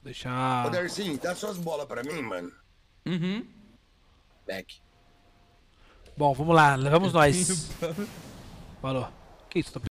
Deixar... Ô, Darcy, dá suas bolas pra mim, mano. Uhum. Back. Bom, vamos lá. Levamos nós. Falou. Que isso? Tô